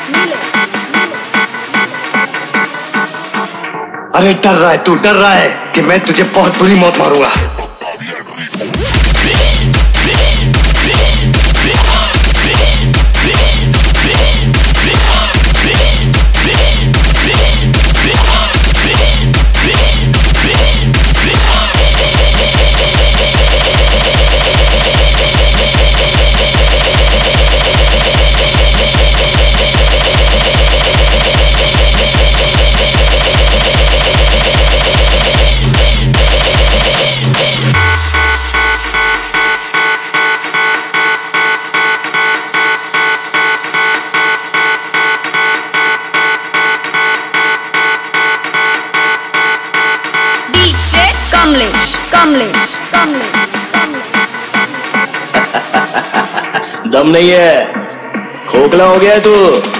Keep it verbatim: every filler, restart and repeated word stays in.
अरे डर रहा है तू, डर रहा है कि मैं तुझे बहुत बुरी मौत मारूंगा। कमलेश कमलेश कमलेश दम नहीं है, खोखला हो गया है तू।